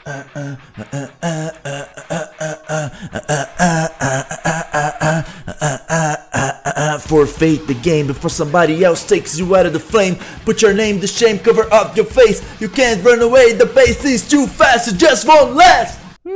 Forfeit the game before somebody else takes you out of the flame. Put your name to shame, cover up your face. You can't run away, the pace is too fast, it just won't last.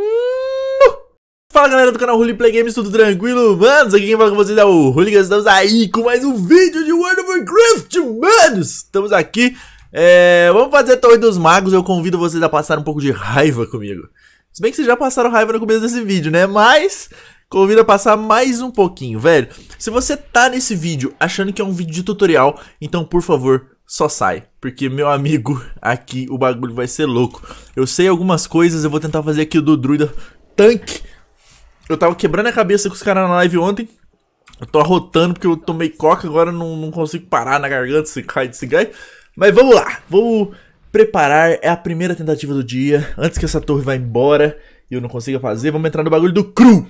Fala galera do canal Roleplay Games, tudo tranquilo? Manos, aqui quem fala com vocês é o Hooligans. Estamos aí com mais um vídeo de World of Warcraft, manos. Estamos aqui, vamos fazer a Torre dos Magos. Eu convido vocês a passar um pouco de raiva comigo. Se bem que vocês já passaram raiva no começo desse vídeo, né? Mas convido a passar mais um pouquinho, velho. Se você tá nesse vídeo achando que é um vídeo de tutorial, então por favor, só sai. Porque, meu amigo, aqui o bagulho vai ser louco. Eu sei algumas coisas, eu vou tentar fazer aqui o do Druida Tanque. Eu tava quebrando a cabeça com os caras na live ontem. Eu tô arrotando porque eu tomei coca, agora não consigo parar na garganta se cai desse gás. Mas vamos lá, vamos preparar, é a primeira tentativa do dia. Antes que essa torre vá embora e eu não consiga fazer, vamos entrar no bagulho do Cru.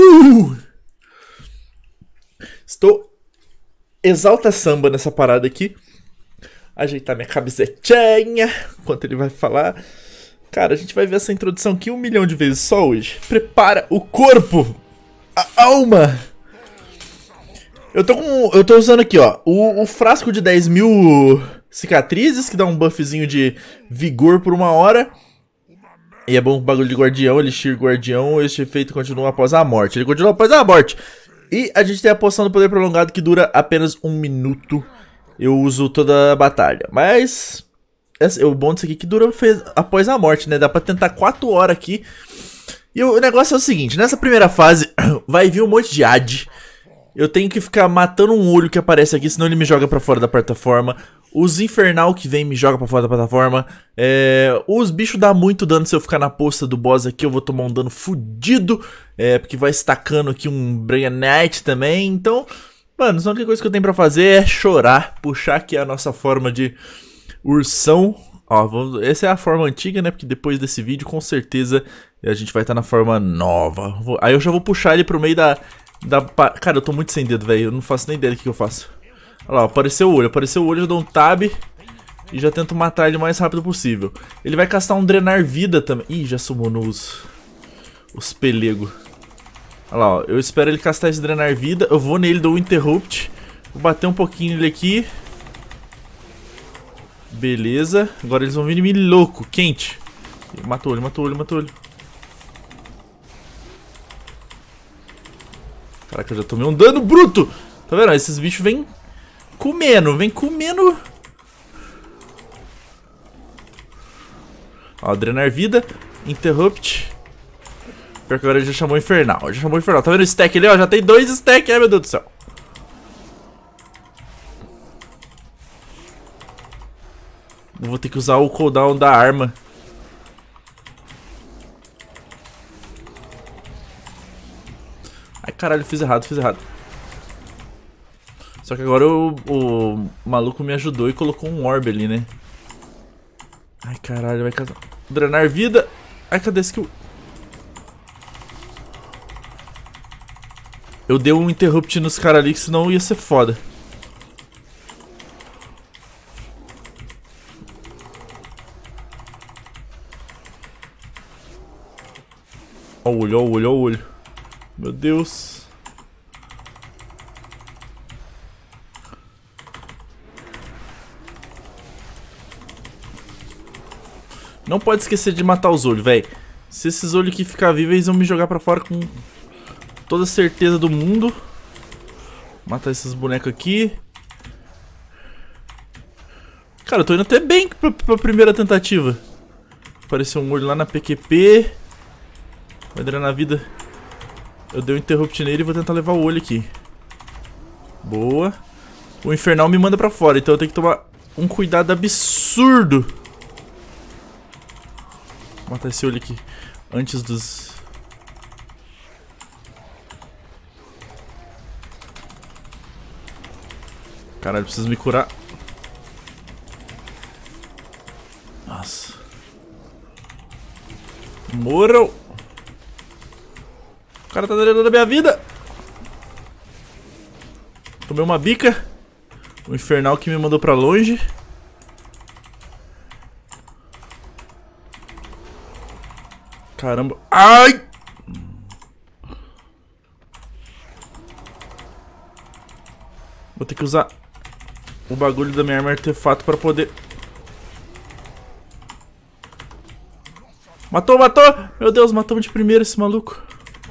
Estou exalta samba nessa parada aqui. Ajeitar minha cabecetinha enquanto ele vai falar. Cara, a gente vai ver essa introdução aqui 1 milhão de vezes só hoje. Prepara o corpo, a alma. Eu tô usando aqui, ó, o frasco de 10 mil cicatrizes, que dá um buffzinho de vigor por 1 hora. E é bom o bagulho de guardião, elixir guardião. Este efeito continua após a morte. Ele continua após a morte. E a gente tem a poção do poder prolongado que dura apenas 1 minuto. Eu uso toda a batalha. Mas o bom disso aqui é que dura após a morte, né? Dá pra tentar 4 horas aqui. E o negócio é o seguinte, nessa primeira fase vai vir um monte de AD. Eu tenho que ficar matando um olho que aparece aqui, senão ele me joga pra fora da plataforma. Os infernal que vem me joga pra fora da plataforma. Os bichos dão muito dano se eu ficar na posta do boss aqui. Eu vou tomar um dano fudido. Porque vai estacando aqui um Brainite também. Então, mano, a única coisa que eu tenho pra fazer é chorar. Puxar aqui a nossa forma de ursão. Ó, essa é a forma antiga, né? Porque depois desse vídeo, com certeza, a gente vai estar na forma nova. Aí eu já vou puxar ele pro meio da... Cara, eu tô muito sem dedo, velho. Eu não faço nem ideia do que eu faço. Olha lá, apareceu o olho, eu dou um tab e já tento matar ele o mais rápido possível. Ele vai castar um drenar vida também. Ih, já summonou os pelegos. Olha lá, ó, eu espero ele castar esse drenar vida. Eu vou nele, dou um interrupt. Vou bater um pouquinho nele aqui. Beleza, agora eles vão vir em mim louco, quente. Matou ele. Caraca, eu já tomei um dano bruto. Tá vendo? Esses bichos vêm comendo, Ó, drenar vida, interrupt. Pior que agora ele já chamou infernal. Tá vendo o stack ali, ó? Já tem 2 stacks, ai meu Deus do céu. Eu vou ter que usar o cooldown da arma. Ai caralho, fiz errado. Só que agora o maluco me ajudou e colocou um orb ali, né? Ai caralho, vai casar. Drenar vida. Ai, cadê esse kill? Eu dei um interrupt nos caras ali, que senão ia ser foda. Ó o olho. Meu Deus. Não pode esquecer de matar os olhos, velho. Se esses olhos aqui ficar vivos, eles vão me jogar pra fora com toda a certeza do mundo. Matar esses bonecos aqui. Cara, eu tô indo até bem pra primeira tentativa. Apareceu um olho lá na PQP. Vai drenar a vida. Eu dei um interrupt nele e vou tentar levar o olho aqui. Boa. O infernal me manda pra fora, então eu tenho que tomar um cuidado absurdo. Vou matar esse olho aqui antes dos... Caralho, preciso me curar. Nossa. Morram. O cara tá drenando a minha vida. Tomei uma bica. O infernal que me mandou pra longe. Caramba. Ai! Vou ter que usar o bagulho da minha arma artefato pra poder... Matou, matou! Meu Deus, matamos de primeiro esse maluco.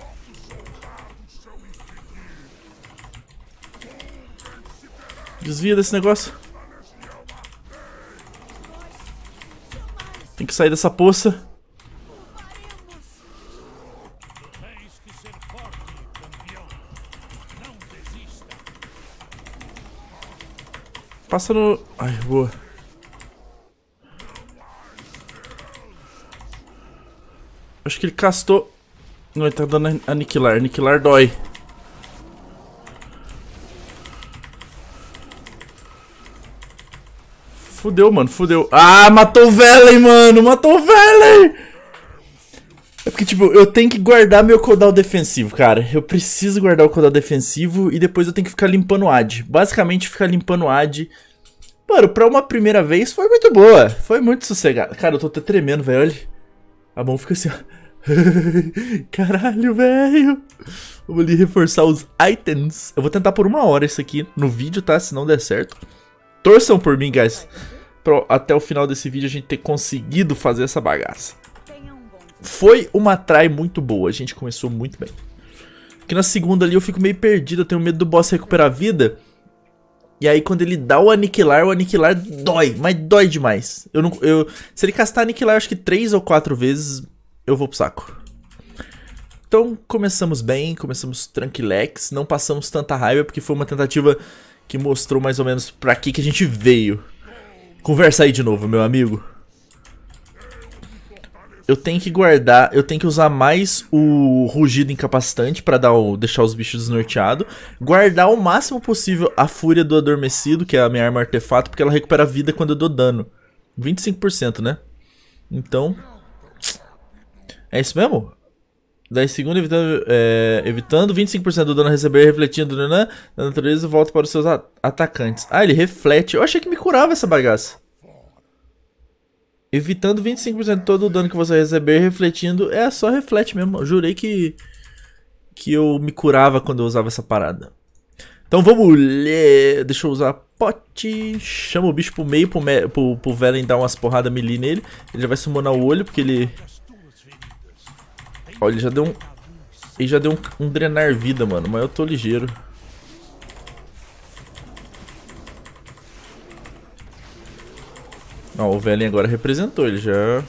Desvia desse negócio. Tem que sair dessa poça. Passa no... Ai, boa. Acho que ele castou... Não, ele tá dando aniquilar. Aniquilar dói. Fudeu, mano, fudeu. Ah, matou o Velen, mano. Matou o Velen. É porque, tipo, eu tenho que guardar meu cooldown defensivo, cara. Eu preciso guardar o cooldown defensivo e depois eu tenho que ficar limpando o AD. Basicamente, ficar limpando o AD. Mano, pra uma primeira vez foi muito boa. Foi muito sossegado. Cara, eu tô até tremendo, velho. Olha. A mão fica assim, ó. Caralho, velho. Vamos ali reforçar os itens. Eu vou tentar por 1 hora isso aqui no vídeo, tá? Se não der certo. Torçam por mim, guys. Pra até o final desse vídeo a gente ter conseguido fazer essa bagaça. Foi uma try muito boa. A gente começou muito bem. Porque na segunda ali eu fico meio perdido. Eu tenho medo do boss recuperar a vida. E aí quando ele dá o aniquilar dói. Mas dói demais. Se ele castar aniquilar acho que 3 ou 4 vezes, eu vou pro saco. Então começamos bem. Começamos tranquilex. Não passamos tanta raiva porque foi uma tentativa que mostrou mais ou menos pra que a gente veio. Conversa aí de novo, meu amigo. Eu tenho que guardar, eu tenho que usar mais o rugido incapacitante pra deixar os bichos desnorteados. Guardar o máximo possível a fúria do adormecido, que é a minha arma artefato, porque ela recupera vida quando eu dou dano. 25%, né? Então... É isso mesmo? 10 segundos evitando 25% do dano a receber, refletindo da natureza e volta para os seus atacantes. Ah, ele reflete. Eu achei que me curava essa bagaça. Evitando 25% de todo o dano que você receber, refletindo. É, só reflete mesmo. Eu jurei que eu me curava quando eu usava essa parada. Então vamos ler. Deixa eu usar pote. Chama o bicho pro meio, pro Velen dar umas porradas melee nele. Ele já vai summonar o olho, porque ele... Ó, ele já deu um drenar vida, mano. Mas eu tô ligeiro. Ó, o Velen agora representou. Ele já...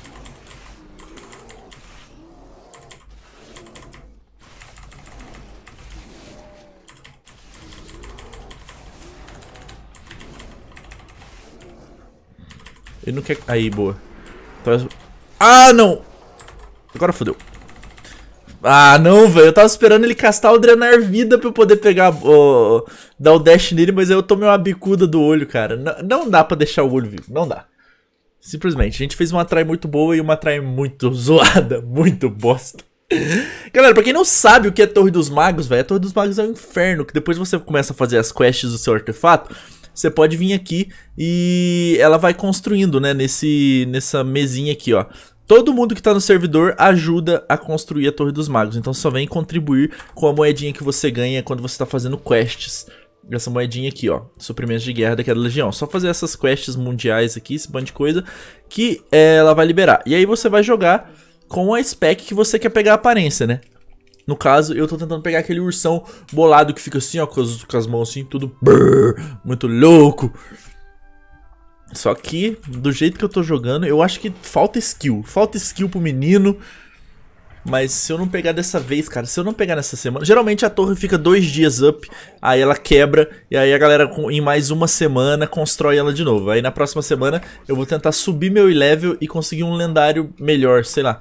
Ele não quer... Aí, boa. Ah, não! Agora fodeu. Ah, não, velho. Eu tava esperando ele castar o drenar vida pra eu poder pegar, dar o dash nele, mas eu tomei uma bicuda do olho, cara. Não dá pra deixar o olho vivo, não dá. Simplesmente, a gente fez uma try muito boa e uma try muito zoada, muito bosta. Galera, pra quem não sabe o que é Torre dos Magos, velho, a Torre dos Magos é um inferno, que depois você começa a fazer as quests do seu artefato, você pode vir aqui e ela vai construindo, né, nessa mesinha aqui, ó. Todo mundo que tá no servidor ajuda a construir a Torre dos Magos. Então só vem contribuir com a moedinha que você ganha quando você tá fazendo quests. Essa moedinha aqui, ó. Suprimentos de guerra daquela legião. Só fazer essas quests mundiais aqui, esse bando de coisa, que ela vai liberar. E aí você vai jogar com a spec que você quer pegar a aparência, né? No caso, eu tô tentando pegar aquele ursão bolado que fica assim, ó, com as mãos assim, tudo brrr, muito louco. Só que, do jeito que eu tô jogando, eu acho que falta skill. Falta skill pro menino. Mas se eu não pegar dessa vez, cara, se eu não pegar nessa semana... Geralmente a torre fica 2 dias up, aí ela quebra, e aí a galera em mais uma semana constrói ela de novo. Aí na próxima semana eu vou tentar subir meu level e conseguir um lendário melhor, sei lá.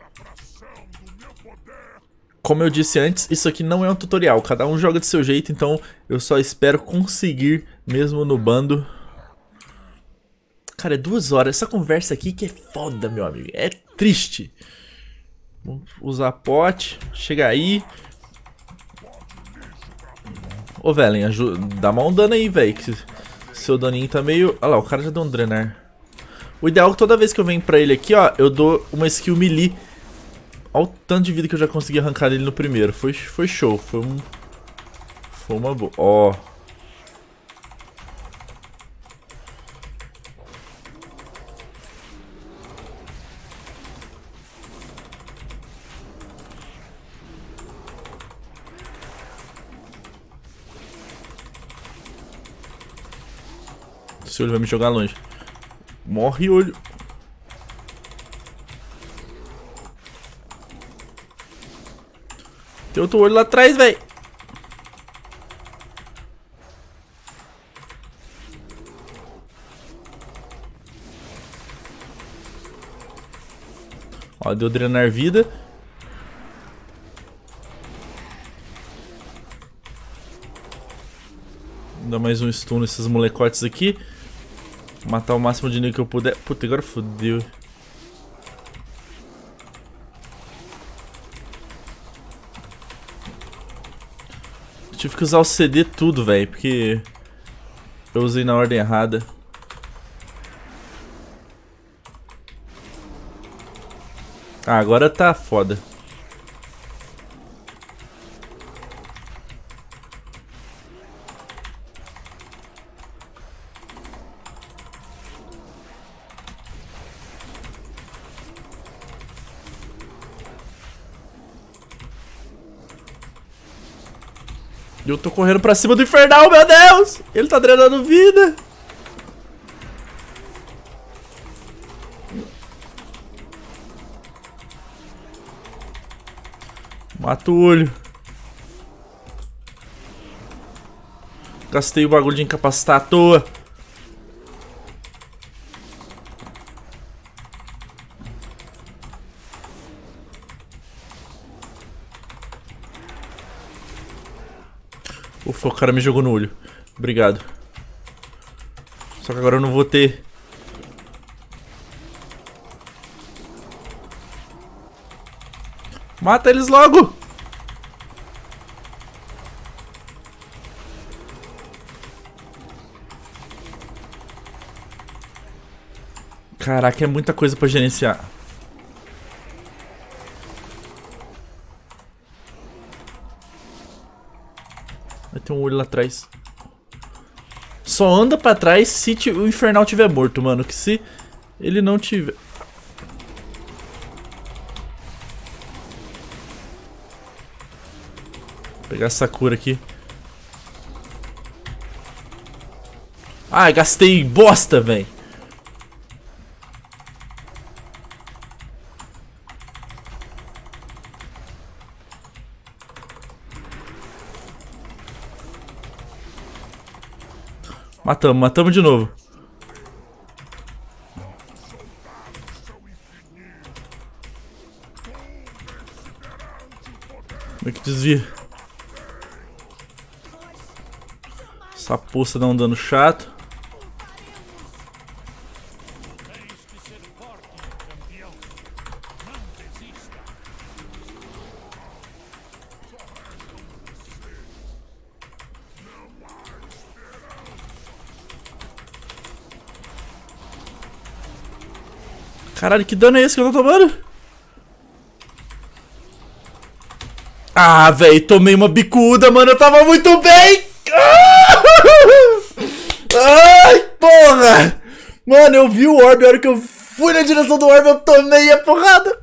Como eu disse antes, isso aqui não é um tutorial. Cada um joga do seu jeito, então eu só espero conseguir, mesmo no bando... Cara, é 2 horas. Essa conversa aqui que é foda, meu amigo. É triste. Vamos usar pote. Chega aí. Ô, Velen, dá uma dano aí, velho. Seu daninho tá meio... Olha lá, o cara já deu um drenar. O ideal é que toda vez que eu venho pra ele aqui, ó, eu dou uma skill melee Olha o tanto de vida que eu já consegui arrancar dele no primeiro. Foi show. Foi uma boa. Ó. Esse olho vai me jogar longe. Morre, olho. Tem outro olho lá atrás, velho. Ó, deu drenar vida. Vou dar mais um stun nesses molecotes aqui. Matar o máximo de inimigo que eu puder. Puta, agora fodeu. Tive que usar o CD tudo, velho, porque eu usei na ordem errada. Ah, agora tá foda. Eu tô correndo pra cima do infernal, meu Deus! Ele tá drenando vida. Mata o olho. Gastei o bagulho de incapacitar à toa. Ufa, o cara me jogou no olho. Obrigado. Só que agora eu não vou ter. Mata eles logo! Caraca, é muita coisa pra gerenciar. Vai ter um olho lá atrás. Só anda pra trás se o infernal tiver morto, mano. Que se ele não tiver... Vou pegar essa cura aqui. Ai, gastei bosta, velho. Matamos de novo. Como é que desvia? Essa poça dá um dano chato. Caralho, que dano é esse que eu tô tomando? Ah, velho, tomei uma bicuda, mano. Eu tava muito bem. Ai, porra. Mano, eu vi o orb. A hora que eu fui na direção do orb, eu tomei a porrada.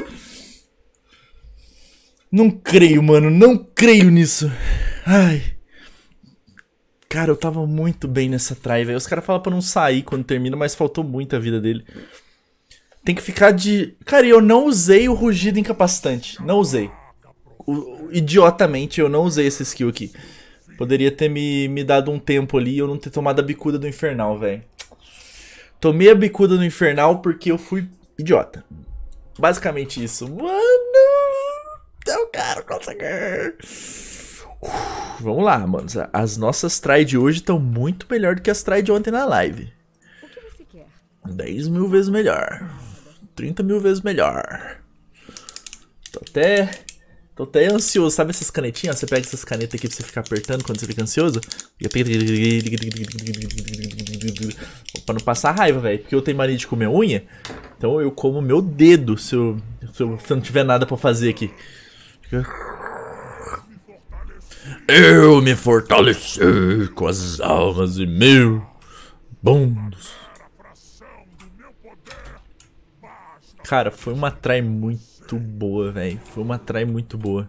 Não creio, mano. Não creio nisso. Ai. Cara, eu tava muito bem nessa try, velho. Os caras falam pra não sair quando termina, mas faltou muita vida dele. Tem que ficar de... Cara, eu não usei o rugido incapacitante. Não usei. Idiotamente, eu não usei esse skill aqui. Poderia ter me dado um tempo ali e eu não ter tomado a bicuda do infernal, velho. Tomei a bicuda do infernal porque eu fui idiota. Basicamente isso. Mano... Eu quero conseguir... Vamos lá, mano. As nossas try de hoje estão muito melhor do que as try de ontem na live. O que você quer? 10 mil vezes melhor. 30 mil vezes melhor. Tô até Tô até ansioso. Sabe essas canetinhas? Você pega essas canetas aqui pra você ficar apertando quando você fica ansioso? Pra não passar raiva, velho. Porque eu tenho mania de comer unha. Então eu como meu dedo se eu não tiver nada pra fazer aqui. Eu me fortalecer com as almas de meu bônus. Cara, foi uma try muito boa, velho. Foi uma try muito boa.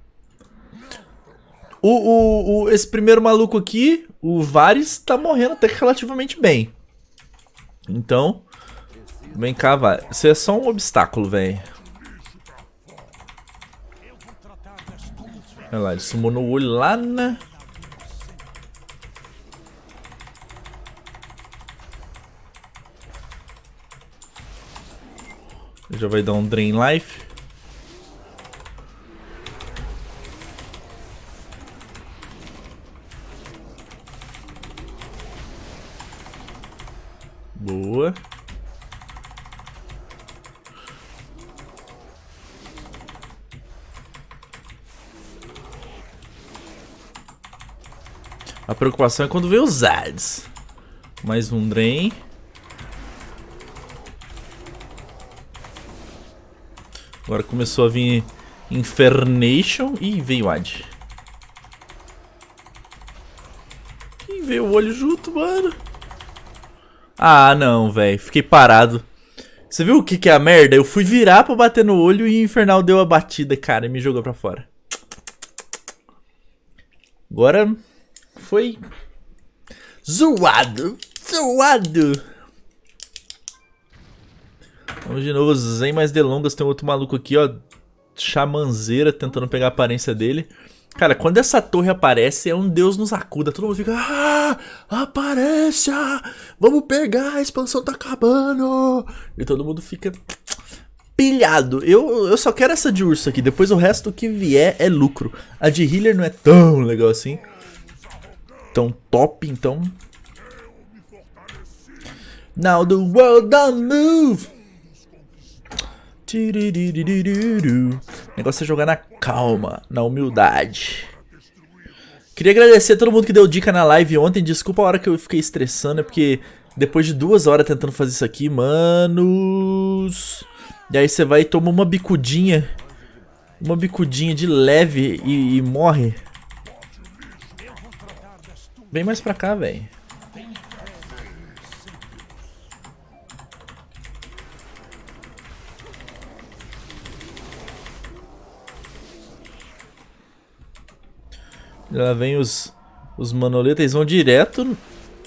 Esse primeiro maluco aqui, o Varys, tá morrendo até que relativamente bem. Então, vem cá, Varys. Você é só um obstáculo, velho. Olha lá, ele summonou o olho lá na... Já vai dar um Drain Life. Boa. A preocupação é quando vê os ads. Mais um Drain. Agora começou a vir Infernation. Ih, veio Ad. Ih, veio o olho junto, mano. Ah, não, velho. Fiquei parado. Você viu o que é a merda? Eu fui virar pra bater no olho e o Infernal deu a batida, cara, e me jogou pra fora. Agora foi zoado. Zoado. Vamos de novo, sem mais delongas. Tem outro maluco aqui, ó. Chamanzeira, tentando pegar a aparência dele. Cara, quando essa torre aparece, é um Deus nos acuda. Todo mundo fica... Ah, aparece! Vamos pegar, a expansão tá acabando! E todo mundo fica... pilhado. Eu só quero essa de urso aqui. Depois o resto que vier é lucro. A de healer não é tão legal assim. Tão top, então... Now the world don't move! O negócio é jogar na calma, na humildade. Queria agradecer a todo mundo que deu dica na live ontem. Desculpa a hora que eu fiquei estressando, é porque depois de 2 horas tentando fazer isso aqui, manos... E aí você vai e toma uma bicudinha. Uma bicudinha de leve e morre. Vem mais pra cá, velho. Lá vem os manoletas, eles vão diretão.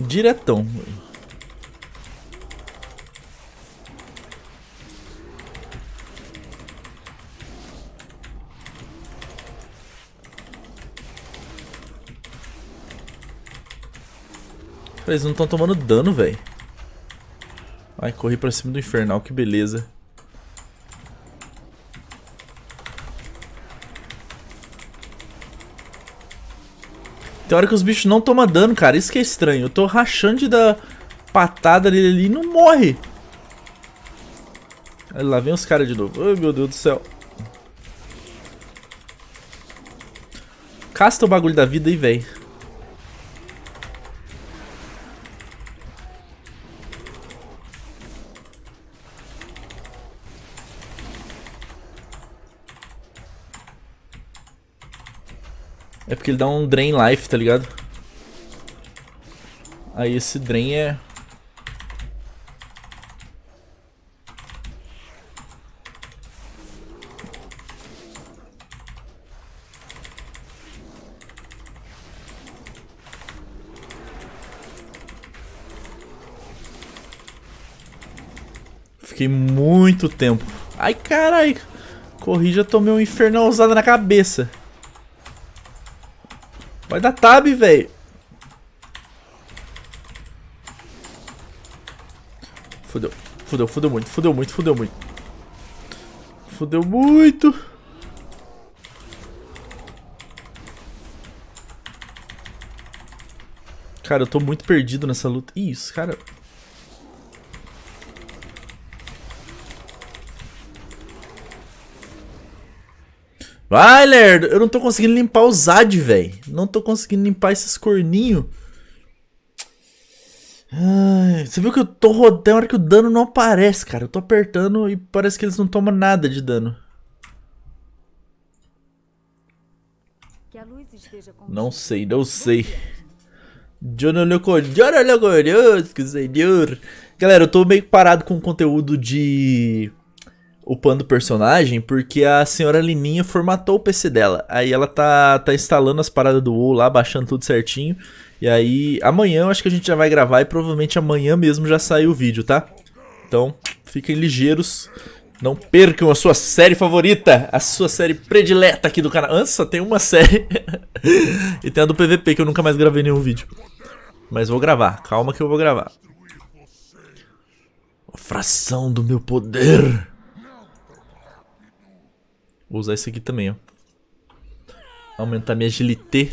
Eles não estão tomando dano, velho. Ai, corri pra cima do infernal, que beleza. Tem hora que os bichos não tomam dano, cara. Isso que é estranho. Eu tô rachando de dar patada nele ali e não morre. Aí lá vem os caras de novo. Ai, meu Deus do céu. Casta o bagulho da vida aí, velho. É porque ele dá um Drain Life, tá ligado? Aí esse Drain é... Fiquei muito tempo. Ai, carai. Corri, já tomei um infernal usado na cabeça. Vai dar tab, velho. Fudeu. Fudeu muito. Fudeu muito. Cara, eu tô muito perdido nessa luta. Isso, cara. Vai, lerdo. Eu não tô conseguindo limpar o Zad, velho. Não tô conseguindo limpar esses corninhos. Ai, você viu que eu tô rodando, tem hora que o dano não aparece, cara. Eu tô apertando e parece que eles não tomam nada de dano. Não sei, não sei. Jono louco, senhor. Galera, eu tô meio parado com o conteúdo de upando personagem porque a senhora Lininha formatou o PC dela. Aí ela tá instalando as paradas do WoW lá, baixando tudo certinho. E aí, amanhã eu acho que a gente já vai gravar e provavelmente amanhã mesmo já saiu o vídeo, tá? Então, fiquem ligeiros. Não percam a sua série favorita, a sua série predileta aqui do canal. Só tem uma série. E tem a do PVP que eu nunca mais gravei nenhum vídeo. Mas vou gravar, calma que eu vou gravar. Uma fração do meu poder. Vou usar isso aqui também, ó. Aumentar minha agilité.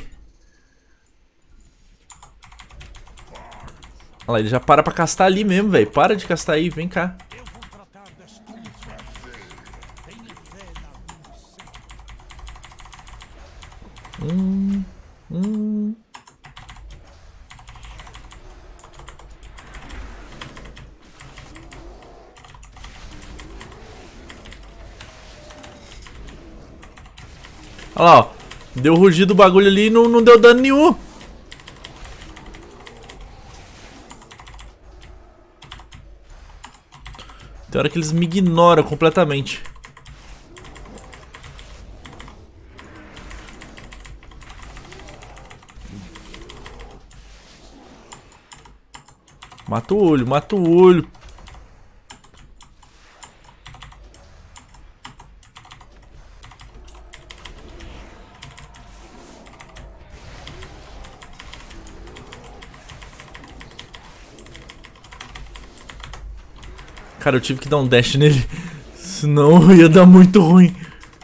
Olha lá, ele já para pra castar ali mesmo, velho. Para de castar aí, vem cá. Olha lá, ó. Deu rugido o bagulho ali e não deu dano nenhum. Tem hora que eles me ignoram completamente. Mata o olho, mata o olho. Cara, eu tive que dar um dash nele. Senão ia dar muito ruim.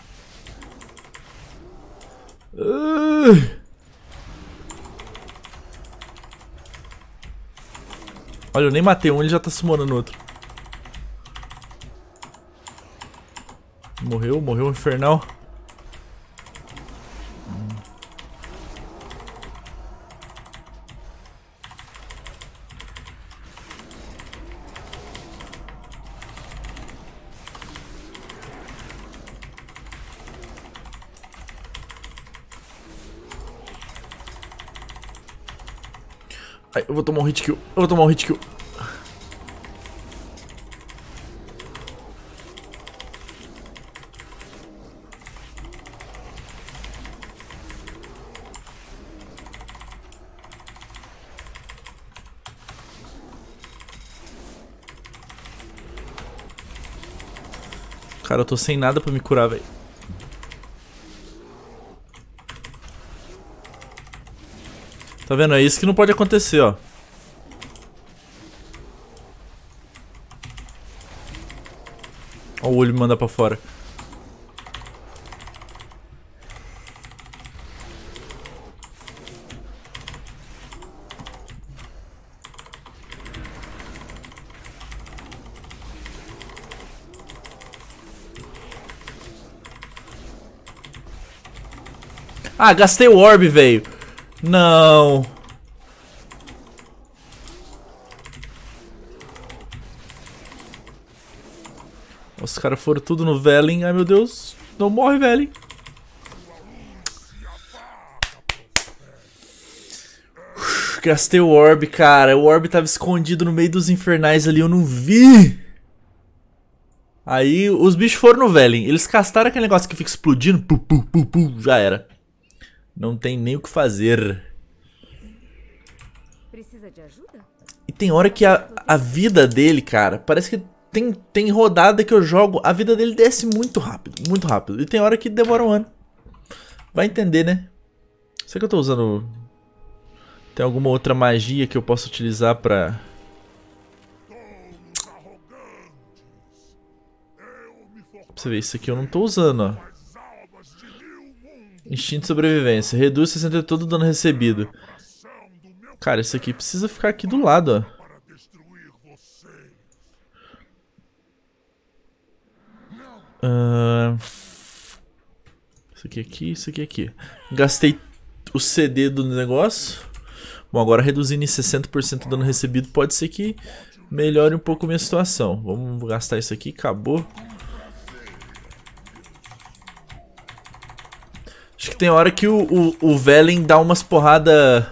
Olha, eu nem matei um, ele já tá summonando outro. Morreu, morreu o infernal. Ai, eu vou tomar um hit kill. Eu vou tomar um hit kill. Cara, eu tô sem nada pra me curar, velho. Tá vendo? É isso que não pode acontecer, ó. Ó o olho me mandar pra fora. Ah, gastei o orb, velho. Não. Os caras foram tudo no Velen. Ai, meu Deus. Não morre, Velen. Gastei o orb, cara. O orb tava escondido no meio dos infernais ali. Eu não vi. Aí os bichos foram no Velen. Eles castaram aquele negócio que fica explodindo. Pu, pu, pu, pu, já era. Não tem nem o que fazer. Precisa de ajuda? E tem hora que a vida dele, cara, parece que tem rodada que eu jogo, a vida dele desce muito rápido, muito rápido. E tem hora que demora um ano. Vai entender, né? Será que eu tô usando... Tem alguma outra magia que eu possa utilizar pra... Pra você ver, isso aqui eu não tô usando, ó. Instinto de sobrevivência. Reduz 60 de todo o dano recebido. Cara, isso aqui precisa ficar aqui do lado, ó. Isso aqui aqui, isso aqui aqui. Gastei o CD do negócio. Bom, agora reduzindo em 60% o dano recebido, pode ser que melhore um pouco a minha situação. Vamos gastar isso aqui, acabou. Acho que tem hora que o Velen dá umas porrada...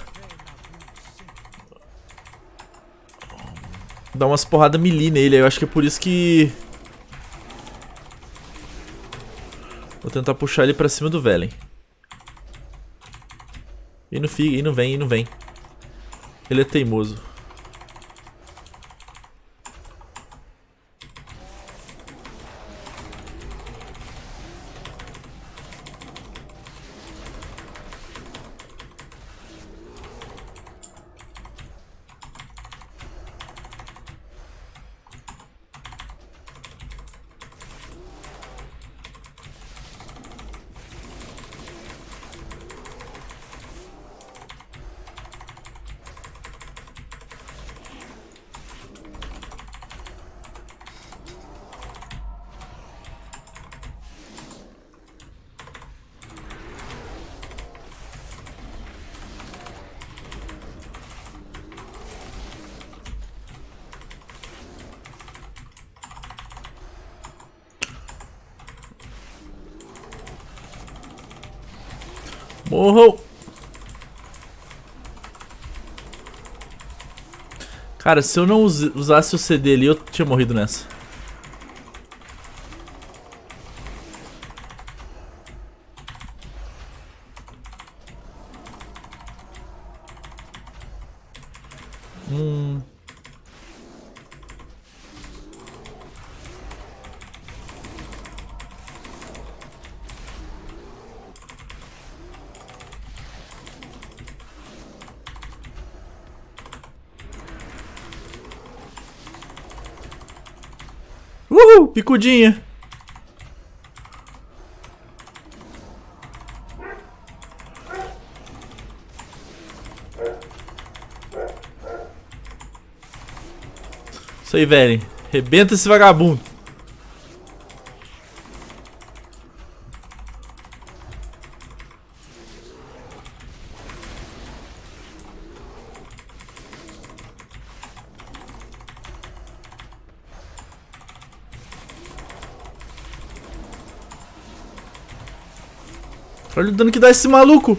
Dá umas porrada melee nele, eu acho que é por isso que... Vou tentar puxar ele pra cima do Velen. E não vem, e não vem. Ele é teimoso. Morreu! Cara, se eu não usasse o CD ali, eu tinha morrido nessa. Uhul, picudinha. Isso aí, velho. Rebenta esse vagabundo. Olha o dano que dá esse maluco.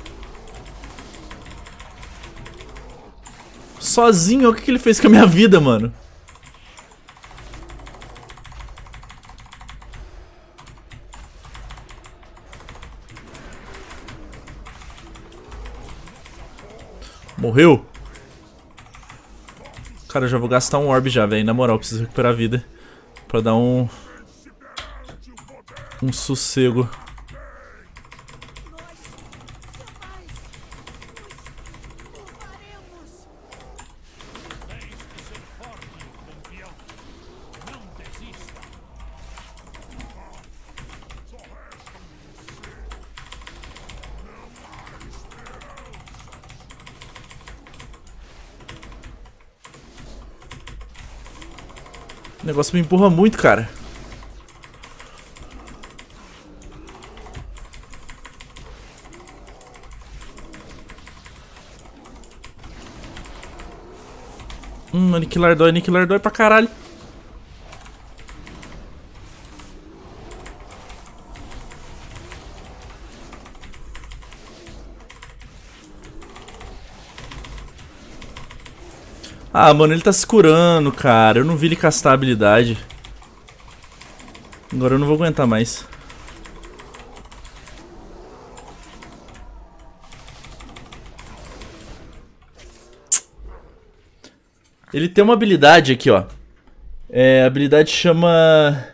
Sozinho, olha o que ele fez com a minha vida, mano. Morreu. Cara, eu já vou gastar um orb já, velho. Na moral, preciso recuperar a vida. Pra dar um sossego. O negócio me empurra muito, cara. Aniquilar dói pra caralho. Ah, mano, ele tá se curando, cara. Eu não vi ele castar a habilidade. Agora eu não vou aguentar mais. Ele tem uma habilidade aqui, ó. A habilidade chama...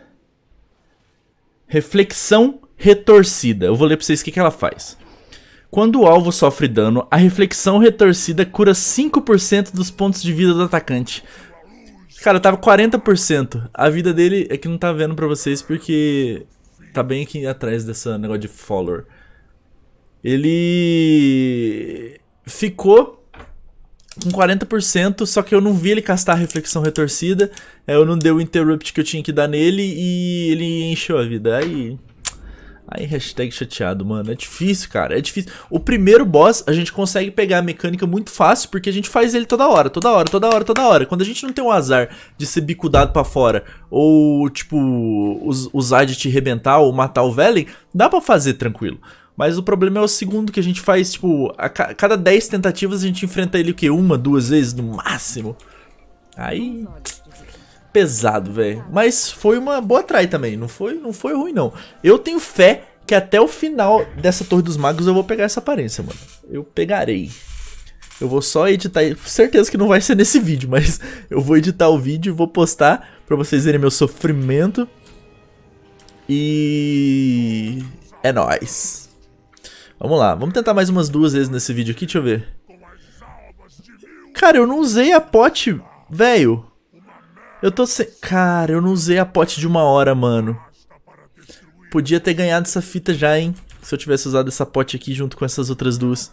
Reflexão retorcida. Eu vou ler pra vocês o que ela faz. Quando o alvo sofre dano, a reflexão retorcida cura 5% dos pontos de vida do atacante. Cara, tava 40%. A vida dele é que não tá vendo pra vocês porque tá bem aqui atrás desse negócio de follower. Ele ficou com 40%, só que eu não vi ele castar a reflexão retorcida. Eu não dei o interrupt que eu tinha que dar nele e ele encheu a vida. Aí, hashtag chateado, mano. É difícil, cara. É difícil. O primeiro boss, a gente consegue pegar a mecânica muito fácil, porque a gente faz ele toda hora, toda hora, toda hora, toda hora. Quando a gente não tem o azar de ser bicudado pra fora, ou, tipo, usar de te rebentar ou matar o Velen, dá pra fazer tranquilo. Mas o problema é o segundo, que a gente faz, tipo, a cada 10 tentativas a gente enfrenta ele o quê? Uma, duas vezes no máximo. Aí... pesado, velho. Mas foi uma boa try também. Não foi ruim, não. Eu tenho fé que até o final dessa Torre dos Magos eu vou pegar essa aparência, mano. Eu pegarei. Eu vou só editar. Certeza que não vai ser nesse vídeo, mas eu vou editar o vídeo e vou postar pra vocês verem meu sofrimento. E... é nóis. Vamos lá. Vamos tentar mais umas 2 vezes nesse vídeo aqui. Deixa eu ver. Cara, eu não usei a pote, velho. Eu tô sem... cara, eu não usei a pote de 1 hora, mano. Podia ter ganhado essa fita já, hein? Se eu tivesse usado essa pote aqui junto com essas outras 2.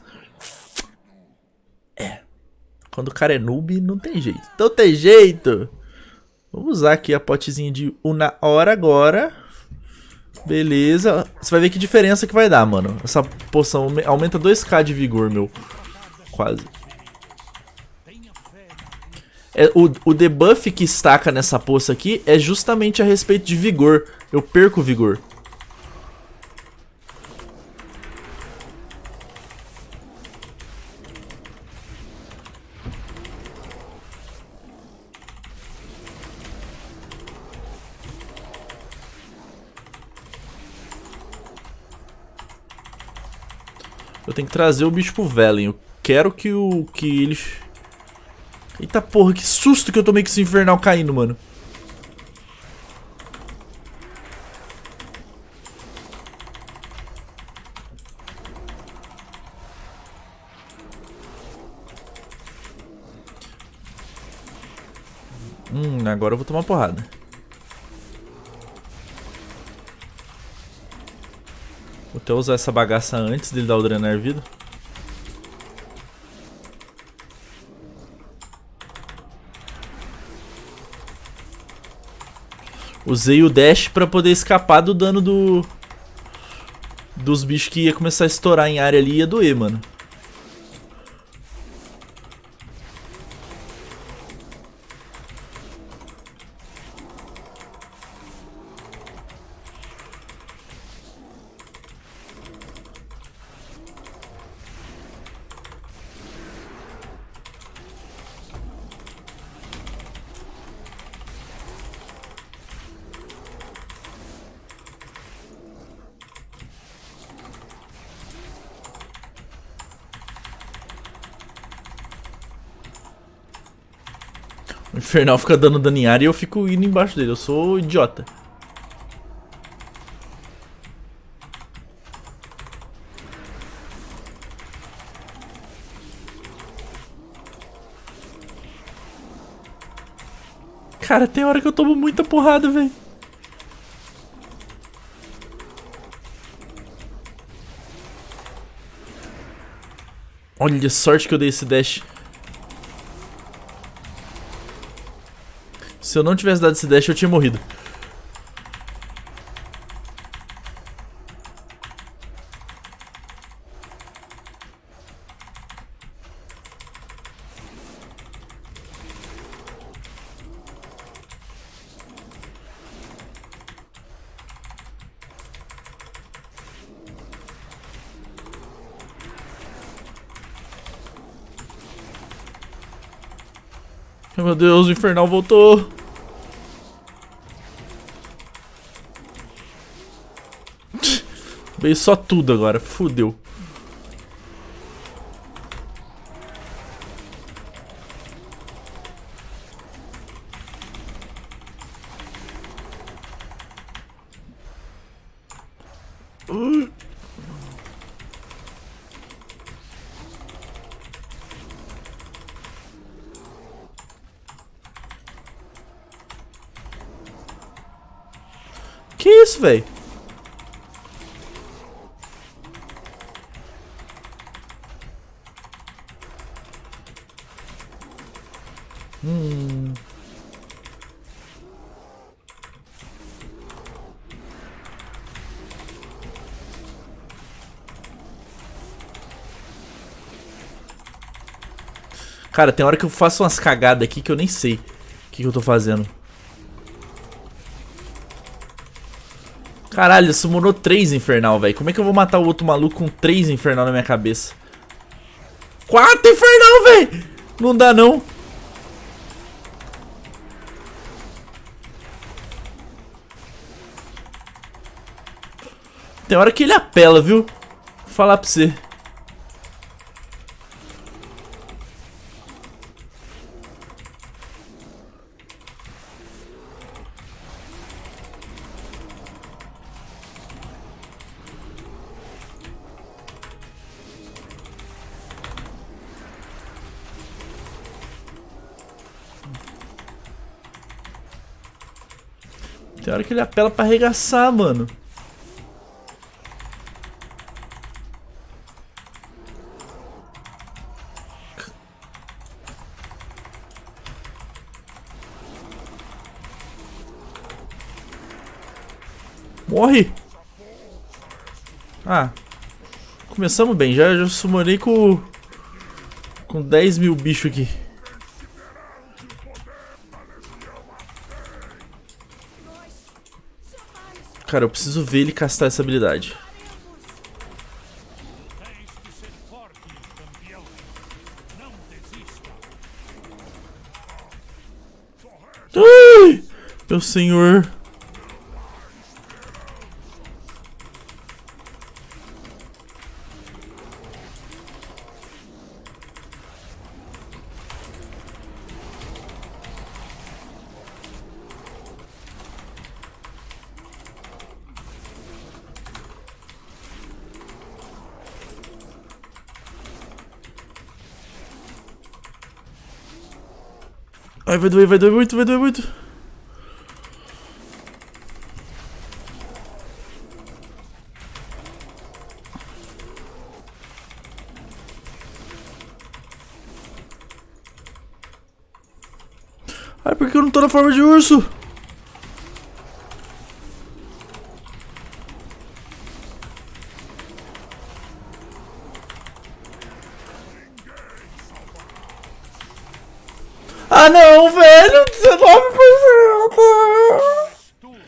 É. Quando o cara é noob, não tem jeito. Não tem jeito. Vamos usar aqui a potezinha de 1 hora agora. Beleza. Você vai ver que diferença que vai dar, mano. Essa poção aumenta 2k de vigor, meu. Quase. O debuff que estaca nessa poça aqui é justamente a respeito de vigor. Eu perco vigor. Eu tenho que trazer o bicho pro Velen. Eu quero que ele... eita porra, que susto que eu tomei com esse infernal caindo, mano. Agora eu vou tomar porrada. Vou até usar essa bagaça antes dele dar o drenar vida. Usei o dash pra poder escapar do dano dos bichos que ia começar a estourar em área ali e ia doer, mano. O infernal fica dando dano em área e eu fico indo embaixo dele. Eu sou idiota. Cara, tem hora que eu tomo muita porrada, velho. Olha a sorte que eu dei esse dash. Se eu não tivesse dado esse dash, eu tinha morrido. Meu Deus, o infernal voltou. Veio só tudo agora, fudeu. Que isso, velho? Cara, tem hora que eu faço umas cagadas aqui que eu nem sei o que eu tô fazendo. Caralho, summonou 3 infernal, velho. Como é que eu vou matar o outro maluco com 3 infernal na minha cabeça? 4 infernal, velho! Não dá, não. Tem hora que ele apela, viu? Vou falar pra você. Tem hora que ele apela pra arregaçar, mano. Morre! Ah, começamos bem, já summonei com 10 mil bichos aqui. Cara, eu preciso ver ele castar essa habilidade. Ai, meu senhor. Ai, vai doer muito, vai doer muito. Ai, por que eu não tô na forma de urso? Ah não, velho, 19%.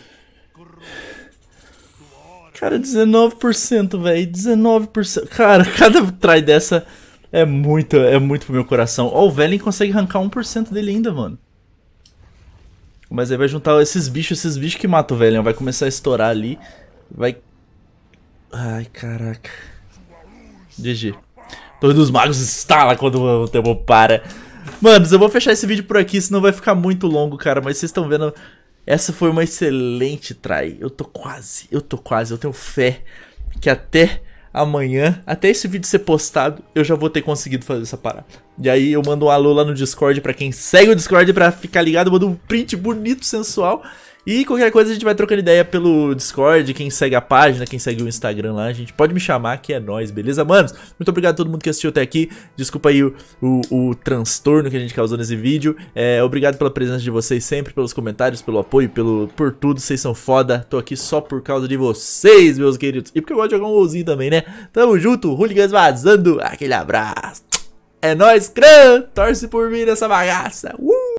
Cara, 19%, velho, 19%. Cara, cada try dessa é muito pro meu coração. Ó, o Velen consegue arrancar 1% dele ainda, mano. Mas aí vai juntar esses bichos que matam o Velen. Vai começar a estourar ali. Vai... Ai, caraca. GG. Torre dos Magos estala quando o tempo para. Manos, eu vou fechar esse vídeo por aqui, senão vai ficar muito longo, cara. Mas vocês estão vendo, essa foi uma excelente try. Eu tô quase, eu tenho fé que até amanhã, até esse vídeo ser postado, eu já vou ter conseguido fazer essa parada. E aí eu mando um alô lá no Discord pra quem segue o Discord pra ficar ligado, eu mando um print bonito, sensual. E qualquer coisa a gente vai trocando ideia pelo Discord, quem segue a página, quem segue o Instagram lá, a gente pode me chamar que é nóis, beleza, manos? Muito obrigado a todo mundo que assistiu até aqui, desculpa aí o transtorno que a gente causou nesse vídeo, obrigado pela presença de vocês sempre, pelos comentários, pelo apoio, por tudo, vocês são foda, tô aqui só por causa de vocês, meus queridos, e porque eu gosto de jogar um golzinho também, né? Tamo junto, hooligans vazando, aquele abraço, é nóis, crã, torce por mim nessa bagaça,